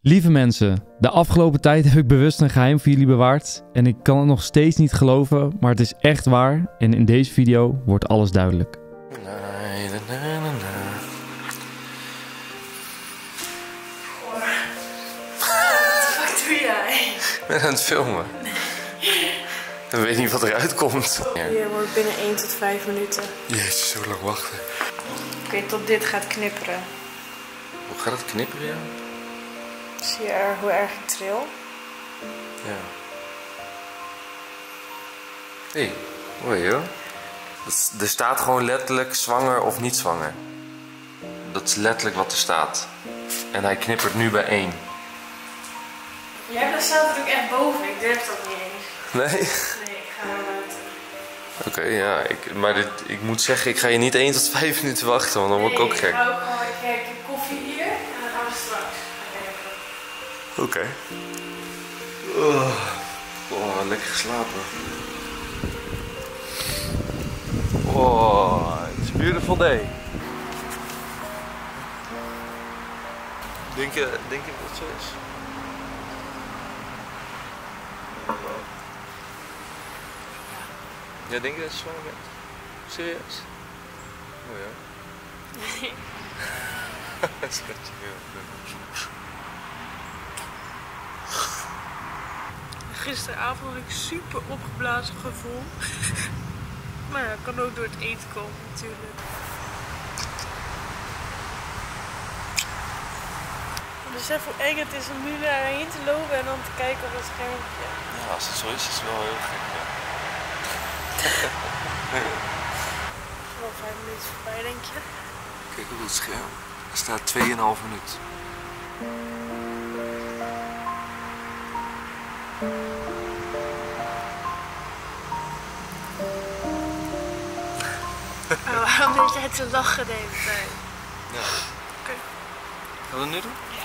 Lieve mensen, de afgelopen tijd heb ik bewust een geheim voor jullie bewaard. En ik kan het nog steeds niet geloven, maar het is echt waar. En in deze video wordt alles duidelijk. Wat doe jij? Ik ben aan het filmen. Ik weet niet wat eruit komt. Je wordt binnen 1 tot 5 minuten. Jezus, zo lang wachten. Oké, tot dit gaat knipperen. Hoe gaat het knipperen, ja? Zie je hoe erg ik tril? Ja. Hé, hoor je joh? Er staat gewoon letterlijk zwanger of niet zwanger. Dat is letterlijk wat er staat. En hij knippert nu bij 1. Jij staat er ook echt boven, ik durf dat niet eens. Nee? Nee, ik ga naar buiten. Oké, ja. Ik moet zeggen, ik ga je niet 1 tot 5 minuten wachten, want dan word ik ook gek. Ik ga ook gewoon, ik heb koffie hier en dan gaan we straks. Oké. Oh, lekker geslapen. Oh, it's a beautiful day. Denk je dat het zo is? Ja, denk je dat je zwanger bent? Serieus? Oh ja. Nee. Schatje, Gisteravond had ik super opgeblazen gevoel. Maar ja, kan ook door het eten komen natuurlijk. Besef hoe eng het is om nu daarheen te lopen en dan te kijken op het schermpje. Ja, als het zo is het wel heel gek. Ja. Wel 5 minuten voorbij, denk je? Kijk op het scherm. Er staat 2,5 minuut. Waarom deed jij te lachen de hele tijd? Ja. Oké. Gaan we dat nu doen? Ja.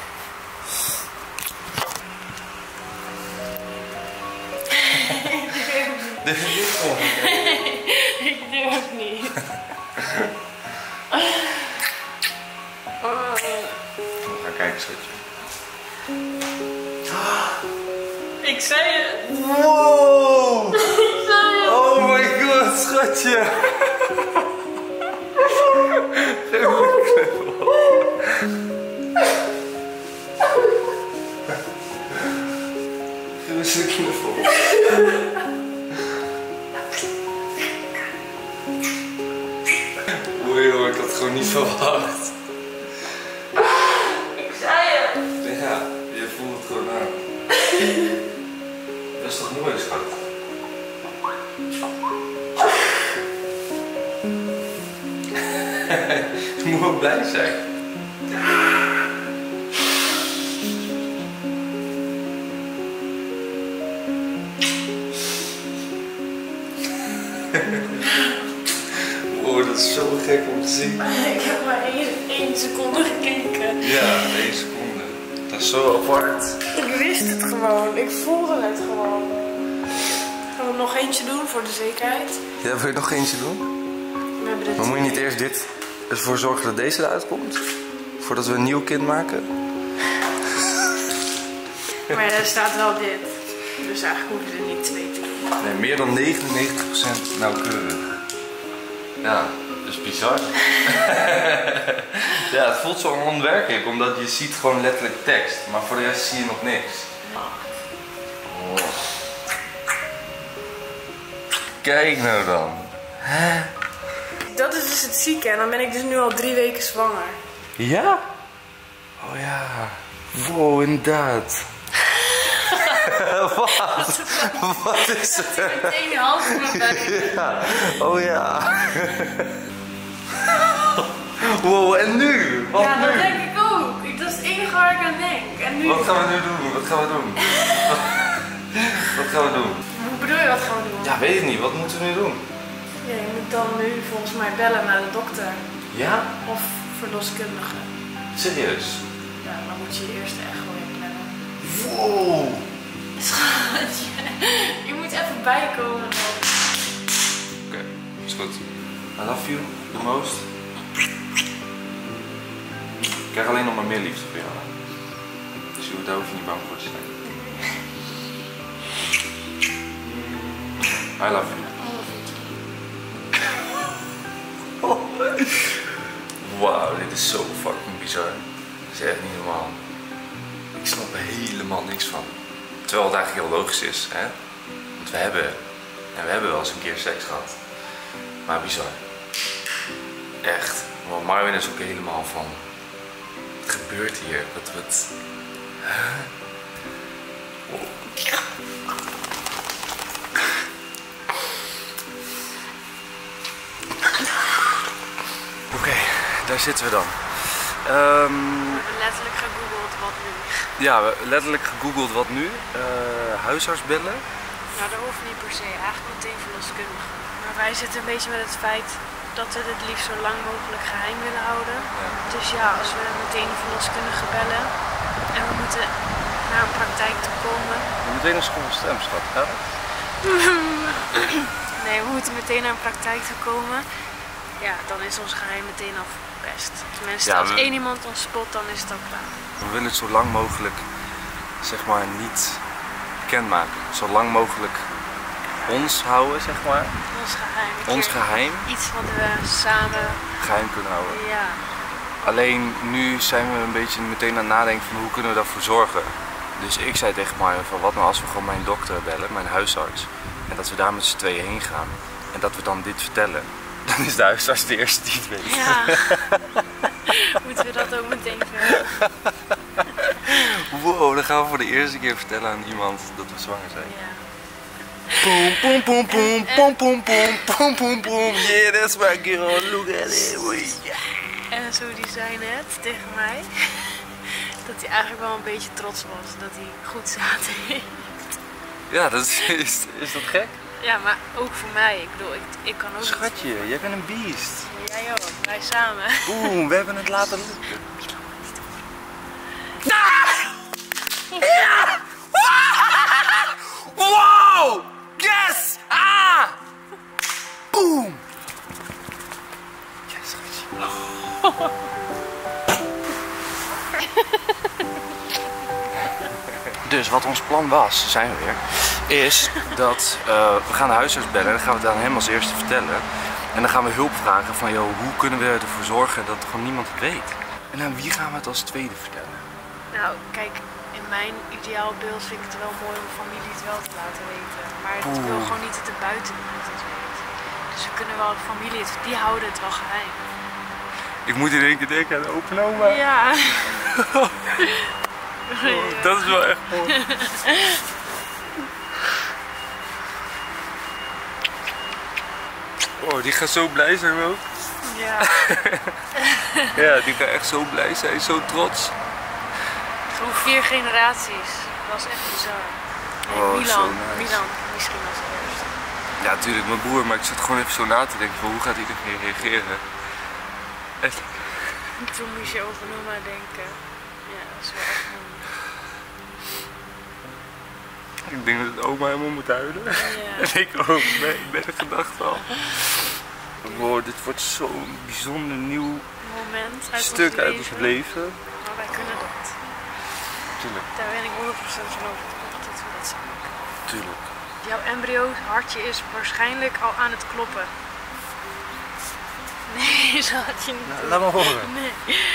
Dit is niet gewoon. Ik durf niet. We gaan kijken, schatje. Ik zei het. Wow! Ik zei het. Oh my god, schatje! Geef me een knuffel. Geef me eens een knuffel. Oei joh, ik had het gewoon niet verwacht. Ik zei het. Ja, je voelt het gewoon aan. Dat is toch mooi, schat? Je moet wel blij zijn. Oh, dat is zo gek om te zien. Ik heb maar 1 seconde gekeken. Ja, 1 seconde. Dat is zo apart. Ik wist het gewoon. Ik voelde het gewoon. Gaan we er nog eentje doen voor de zekerheid? Ja, wil je nog eentje doen? We hebben dit Maar moet je niet eerst dit ervoor zorgen dat deze eruit komt? Voordat we een nieuw kind maken? Maar ja, er staat wel dit. Dus eigenlijk hoeven we er niet 2 te doen. Nee, meer dan 99% nauwkeurig. Ja, dat is bizar. Ja, het voelt zo onwerkelijk, omdat je ziet gewoon letterlijk tekst. Maar voor de rest zie je nog niks. Oh. Kijk nou dan. Hè? Dat is dus het zieke. En dan ben ik dus nu al 3 weken zwanger. Ja? Oh ja. Wow, inderdaad. Wat? Wat is het? Meteen je hand in mijn buik. Ja. Oh ja. Wow, en nu? Wat Ja, nu? dat denk ik ook. Dat is het enige waar ik aan denk. En nu... Wat gaan we nu doen? Wat gaan we doen? Wat gaan we doen? Hoe bedoel je, wat gaan we doen? Ja, weet ik niet. Wat moeten we nu doen? Ja, je moet dan nu volgens mij bellen naar de dokter. Ja? Of verloskundige. Serieus? Ja, dan moet je eerst de echo inplannen. Wow. Schatje, je moet even bijkomen. Oké, is goed. I love you the most. Ik krijg alleen nog maar meer liefde voor jou. Sjoerd, daar hoef je niet bang voor te zijn. I love you. Wauw, dit is zo fucking bizar. Dat is echt niet normaal. Ik snap er helemaal niks van. Terwijl het eigenlijk heel logisch is, hè? Want we hebben wel eens een keer seks gehad. Maar bizar. Echt. Want Marvin is ook helemaal van... Wat gebeurt hier? Wat... Huh? Oh. Oké, daar zitten we dan. We hebben letterlijk gegoogeld wat nu. Ja, we hebben letterlijk gegoogeld wat nu. Huisarts bellen. Nou, dat hoeft niet per se. Eigenlijk meteen verloskundige. Maar wij zitten een beetje met het feit dat we het liefst zo lang mogelijk geheim willen houden. Ja. Dus ja, als we meteen de verloskundige bellen en we moeten naar een praktijk toe komen. Meteen een schoon stem, schat. Hè? Nee, we moeten meteen naar een praktijk toe komen. Ja, dan is ons geheim meteen al verpest. Tenminste, ja, als één iemand ons spot, dan is het al klaar. We willen het zo lang mogelijk, zeg maar, niet kenmaken. Zo lang mogelijk ons houden, zeg maar. Ons geheim. Ons geheim. Iets wat we samen geheim kunnen houden. Ja. Alleen nu zijn we een beetje meteen aan het nadenken van hoe kunnen we daarvoor zorgen. Dus ik zei tegen Marvin van wat nou als we gewoon mijn dokter bellen, mijn huisarts. En dat we daar met z'n tweeën heen gaan. En dat we dan dit vertellen. Dan is de huisarts de eerste die het weet. Ja. Moeten we dat ook meteen vertellen? Wow, dan gaan we voor de eerste keer vertellen aan iemand dat we zwanger zijn. Ja. Boom, boom, boom, boom, boom, boom, boom, boom, boom, boom. Yeah, that's my girl. Look at it. En zo die zei net tegen mij dat hij eigenlijk wel een beetje trots was dat hij goed zaten heeft. Ja, dat is dat gek? Ja, maar ook voor mij. Ik bedoel, ik kan ook. Schatje, jij bent een beest. Jij ook, wij samen. Boom, we hebben het laten lukken. Ja! Wow! Yes! Ah! Boom! Yes, schatje. Dus wat ons plan was, zijn we weer, is dat we gaan de huisarts bellen en dan gaan we het aan hem als eerste vertellen. En dan gaan we hulp vragen van, joh, hoe kunnen we ervoor zorgen dat gewoon niemand het weet? En aan wie gaan we het als tweede vertellen? Nou, kijk, in mijn ideaalbeeld vind ik het wel mooi om familie het wel te laten weten. Maar ik wil gewoon niet dat de buitenwereld het weet. Dus we kunnen wel de familie, die houden het wel geheim. Ik moet in één keer denken aan de open oma. Ja. Dat is wel echt mooi. Oh, die gaat zo blij zijn ook. Ja. Ja, die gaat echt zo blij zijn, zo trots. Gewoon 4 generaties. Dat was echt bizar. Nee, Oh, Milan, nice. Milan, misschien als eerste. Ja, natuurlijk, mijn broer, maar ik zat gewoon even zo na te denken van hoe gaat iedereen reageren. Echt. Toen moest je over Noma denken. Ja, dat is wel echt mooi. Ik denk dat oma helemaal moet huilen. Ja. En ik ook, bij de gedachte al. Wow, dit wordt zo'n bijzonder nieuw Moment uit stuk ons uit ons leven. Maar wij kunnen dat. Tuurlijk. Daar ben ik 100% van overtuigd dat we dat zijn. Tuurlijk. Jouw embryo hartje is waarschijnlijk al aan het kloppen. Nee, zo had je niet. Nou, laat maar horen. Nee.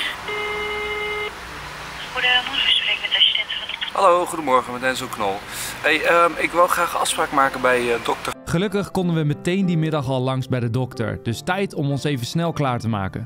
Goedemorgen, u spreekt met de assistent van de... Hallo, goedemorgen, met Enzo Knol. Hey, ik wil graag afspraak maken bij dokter. Gelukkig konden we meteen die middag al langs bij de dokter. Dus tijd om ons even snel klaar te maken.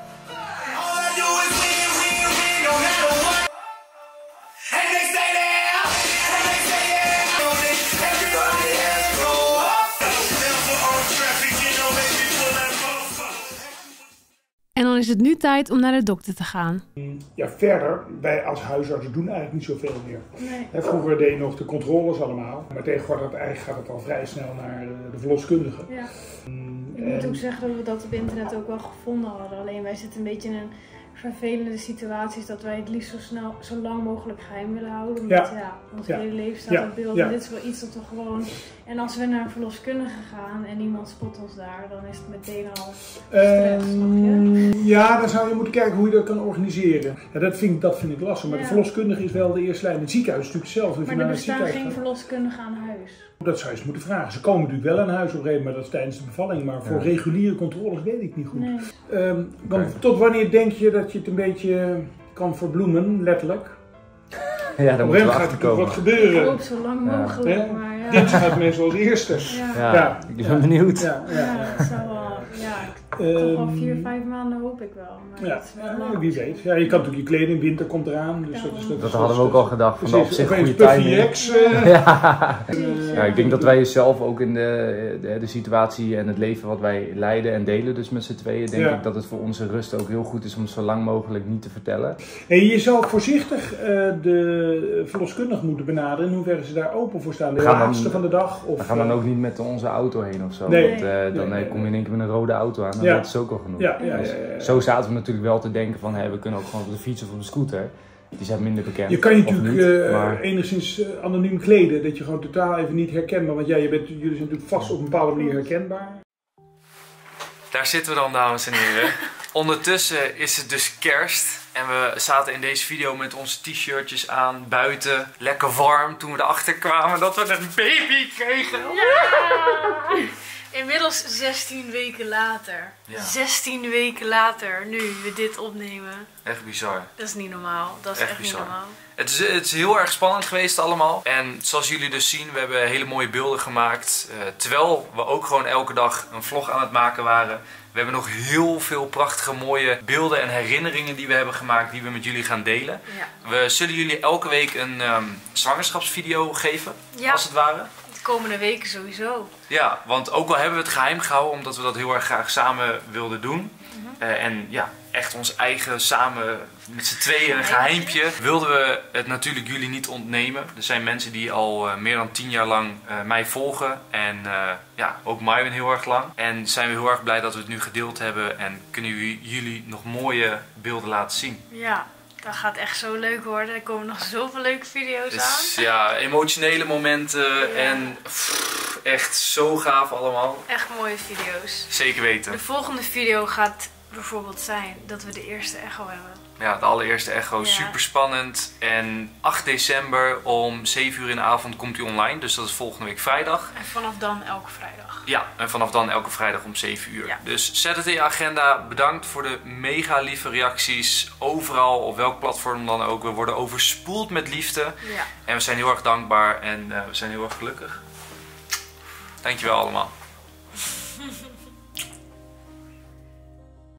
En dan is het nu tijd om naar de dokter te gaan. Ja, verder, wij als huisartsen doen eigenlijk niet zoveel meer. Nee. Vroeger deed je nog de controles allemaal, maar tegenwoordig gaat het al vrij snel naar de verloskundige. Ja. Ik moet ook zeggen dat we dat op internet ook wel gevonden hadden. Alleen wij zitten een beetje in een vervelende situaties dat wij het liefst zo lang mogelijk geheim willen houden. Omdat ons hele leven staat op beeld. En dit is wel iets dat we gewoon... En als we naar een verloskundige gaan en iemand spot ons daar, dan is het meteen al stress, snap je? Ja, dan zou je moeten kijken hoe je dat kan organiseren. Ja, dat vind ik lastig. Maar de verloskundige is wel de eerste lijn. Het ziekenhuis is natuurlijk hetzelfde. Maar er bestaan geen verloskundigen aan huis. Dat zou je eens moeten vragen. Ze komen natuurlijk wel aan huis op een gegeven moment, dat is tijdens de bevalling. Maar voor reguliere controles weet ik niet goed. Nee. Tot wanneer denk je dat je het een beetje kan verbloemen, letterlijk? Ja, dan moet er gaat er wat gebeuren. Ik hoop zo lang mogelijk, maar ja. Dit gaat meestal als eerste. Ik ben benieuwd. Ja, dat zou wel... toch al 4-5 maanden hoop ik wel. Maar dat is wel lang. Wie weet. Ja, je kan natuurlijk je kleding, winter komt eraan. Dus dat hadden we ook al gedacht. Van op zich goede timing. Ja, ik denk dat wij zelf ook in de situatie en het leven wat wij leiden en delen, dus met z'n tweeën, denk ik dat het voor onze rust ook heel goed is om zo lang mogelijk niet te vertellen. En je zou voorzichtig de verloskundige moeten benaderen in hoeverre ze daar open voor staan. De laatste van de dag. Of, we gaan dan ook niet met onze auto heen of zo. Nee. Want dan kom je in één keer met een rode auto aan. Dan dat is ook al genoeg. Zo zaten we natuurlijk wel te denken van we kunnen ook gewoon op de fiets of op de scooter. Die zijn minder bekend. Je kan je natuurlijk enigszins anoniem kleden, dat je gewoon totaal even niet herkenbaar, want jullie zijn natuurlijk vast op een bepaalde manier herkenbaar. Daar zitten we dan, dames en heren. Ondertussen is het dus kerst en we zaten in deze video met onze t-shirtjes aan buiten, lekker warm, toen we erachter kwamen dat we een baby kregen. Ja! Inmiddels 16 weken later. Ja. 16 weken later, nu we dit opnemen. Echt bizar. Dat is niet normaal. Dat is echt niet normaal. Het is heel erg spannend geweest allemaal. En zoals jullie dus zien, we hebben hele mooie beelden gemaakt. Terwijl we ook gewoon elke dag een vlog aan het maken waren. We hebben nog heel veel prachtige mooie beelden en herinneringen die we hebben gemaakt, die we met jullie gaan delen. Ja. We zullen jullie elke week een zwangerschapsvideo geven, als het ware. De komende weken sowieso. Ja, want ook al hebben we het geheim gehouden, omdat we dat heel erg graag samen wilden doen. En ja, echt ons eigen samen met z'n tweeën een geheimpje, wilden we het natuurlijk jullie niet ontnemen. Er zijn mensen die al meer dan 10 jaar lang mij volgen en ook Maywin heel erg lang. En zijn we heel erg blij dat we het nu gedeeld hebben en kunnen jullie nog mooie beelden laten zien. Ja. Dat gaat echt zo leuk worden. Er komen nog zoveel leuke video's aan. Ja, emotionele momenten en echt zo gaaf allemaal. Echt mooie video's. Zeker weten. De volgende video gaat bijvoorbeeld zijn dat we de eerste echo hebben. Ja, de allereerste echo. Super spannend. En 8 december om 7 uur in de avond komt hij online. Dus dat is volgende week vrijdag. En vanaf dan elke vrijdag. Ja, en vanaf dan elke vrijdag om 7 uur. Ja. Dus zet het in je agenda. Bedankt voor de mega lieve reacties. Overal, op welk platform dan ook. We worden overspoeld met liefde. Ja. En we zijn heel erg dankbaar en we zijn heel erg gelukkig. Dankjewel allemaal.